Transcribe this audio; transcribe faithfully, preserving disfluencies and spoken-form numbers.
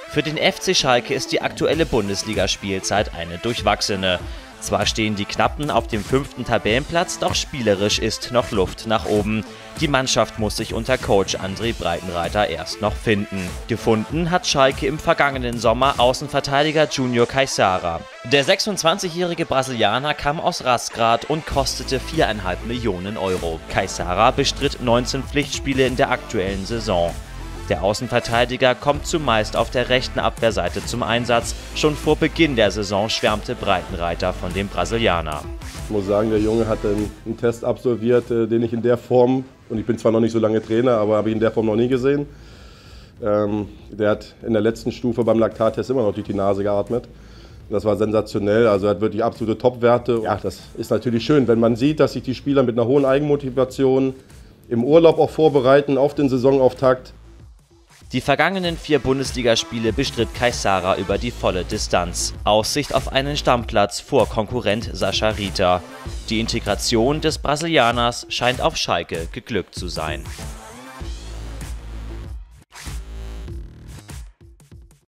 Für den F C Schalke ist die aktuelle Bundesligaspielzeit eine durchwachsene. Zwar stehen die Knappen auf dem fünften Tabellenplatz, doch spielerisch ist noch Luft nach oben. Die Mannschaft muss sich unter Coach André Breitenreiter erst noch finden. Gefunden hat Schalke im vergangenen Sommer Außenverteidiger Junior Caixara. Der sechsundzwanzigjährige Brasilianer kam aus Razgrad und kostete viereinhalb Millionen Euro. Caixara bestritt neunzehn Pflichtspiele in der aktuellen Saison. Der Außenverteidiger kommt zumeist auf der rechten Abwehrseite zum Einsatz. Schon vor Beginn der Saison schwärmte Breitenreiter von dem Brasilianer. Ich muss sagen, der Junge hat einen Test absolviert, den ich in der Form, und ich bin zwar noch nicht so lange Trainer, aber habe ich in der Form noch nie gesehen. Ähm, der hat in der letzten Stufe beim Laktattest immer noch durch die Nase geatmet. Das war sensationell, also er hat wirklich absolute Topwerte. Ja, das ist natürlich schön, wenn man sieht, dass sich die Spieler mit einer hohen Eigenmotivation im Urlaub auch vorbereiten auf den Saisonauftakt. Die vergangenen vier Bundesligaspiele bestritt Caixara über die volle Distanz. Aussicht auf einen Stammplatz vor Konkurrent Sascha Rita. Die Integration des Brasilianers scheint auf Schalke geglückt zu sein.